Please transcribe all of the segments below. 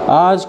आज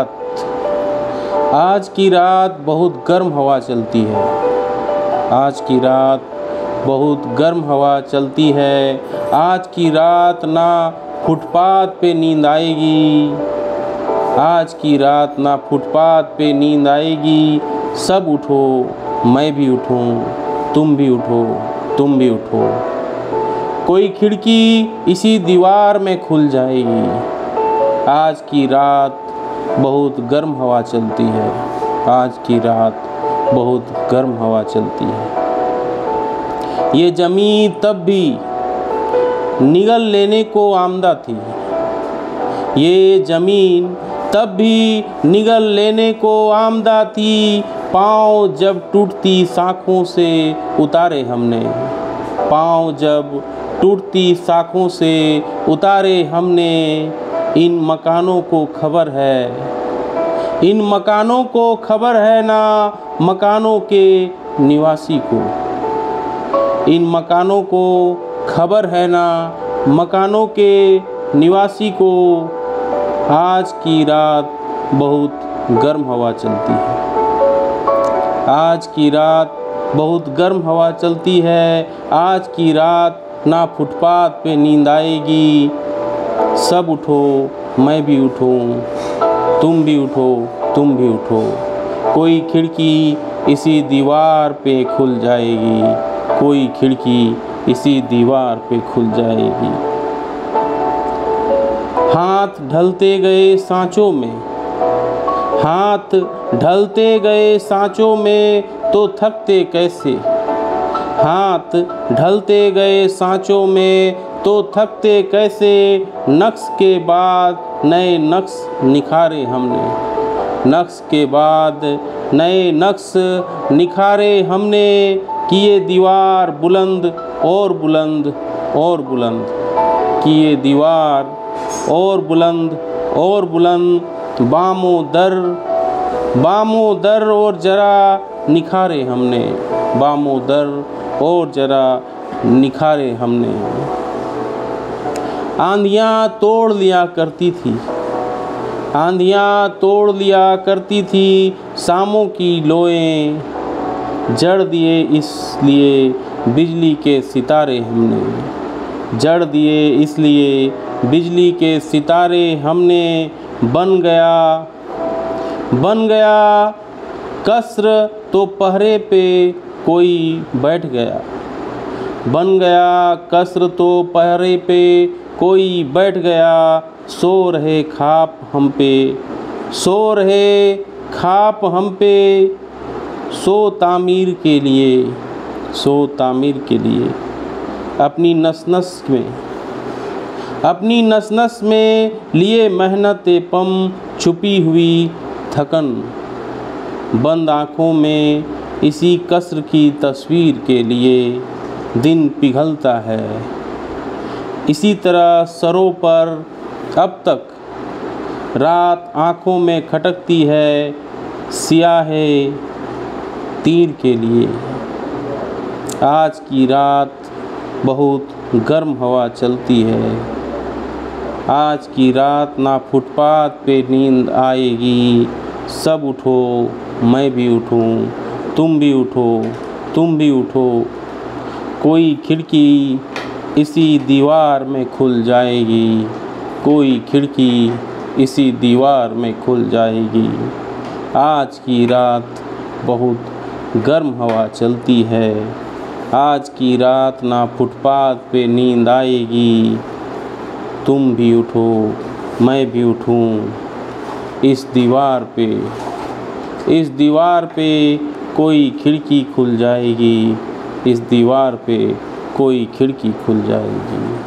की रात बहुत गर्म हवा चलती है। आज की रात बहुत गर्म हवा चलती है। आज की रात ना फुटपाथ पे नींद आएगी। आज की रात ना फुटपाथ पे नींद आएगी। सब उठो, मैं भी उठूं, तुम भी उठो, तुम भी उठो। कोई खिड़की इसी दीवार में खुल जाएगी। आज की रात बहुत गर्म हवा चलती है। आज की रात बहुत गर्म हवा चलती है। ये ज़मीन तब भी निगल लेने को आमदा थी। ये ज़मीन तब भी निगल लेने को आमदा थी। पाँव जब टूटती शाखों से उतारे हमने। पाँव जब टूटती शाखों से उतारे हमने। इन मकानों को खबर है, इन मकानों को खबर है ना मकानों के निवासी को। इन मकानों को खबर है ना मकानों के निवासी को। आज की रात बहुत गर्म हवा चलती है। आज की रात बहुत गर्म हवा चलती है। आज की रात ना फुटपाथ पे नींद आएगी। सब उठो, मैं भी उठूं, तुम भी उठो, तुम भी उठो। कोई खिड़की इसी दीवार पे खुल जाएगी। कोई खिड़की इसी दीवार पे खुल जाएगी। हाथ ढलते गए सांचों में, हाथ ढलते गए सांचों में तो थकते कैसे। हाथ ढलते गए सांचों में तो थकते कैसे। नक्श के बाद नए नक्श निखारे हमने। नक्श के बाद नए नक्श निखारे हमने। किए दीवार बुलंद और बुलंद और बुलंद। किए दीवार और बुलंद और बुलंद। बामो दर और जरा निखारे हमने। बामो दर और जरा निखारे हमने। आंधियाँ तोड़ लिया करती थी। आंधियाँ तोड़ लिया करती थी शामों की लोएं। जड़ दिए इसलिए बिजली के सितारे हमने। जड़ दिए इसलिए बिजली के सितारे हमने। बन गया कसर तो पहरे पे कोई बैठ गया। बन गया कसर तो पहरे पे कोई बैठ गया। सो रहे खाप हम पे, सो रहे खाप हम पे। सो तामीर के लिए, सो तामीर के लिए। अपनी नस नस में, अपनी नस नस में लिए मेहनत पम छुपी हुई थकन। बंद आँखों में इसी कसर की तस्वीर के लिए दिन पिघलता है। इसी तरह सरों पर अब तक रात आँखों में खटकती है सियाहे तीर के लिए। आज की रात बहुत गर्म हवा चलती है। आज की रात ना फुटपाथ पे नींद आएगी। सब उठो, मैं भी उठूं, तुम भी उठो, तुम भी उठो। कोई खिड़की इसी दीवार में खुल जाएगी। कोई खिड़की इसी दीवार में खुल जाएगी। आज की रात बहुत गर्म हवा चलती है। आज की रात ना फुटपाथ पे नींद आएगी। तुम भी उठो, मैं भी उठूं। इस दीवार पे कोई खिड़की खुल जाएगी। इस दीवार पे कोई खिड़की खुल जाएगी।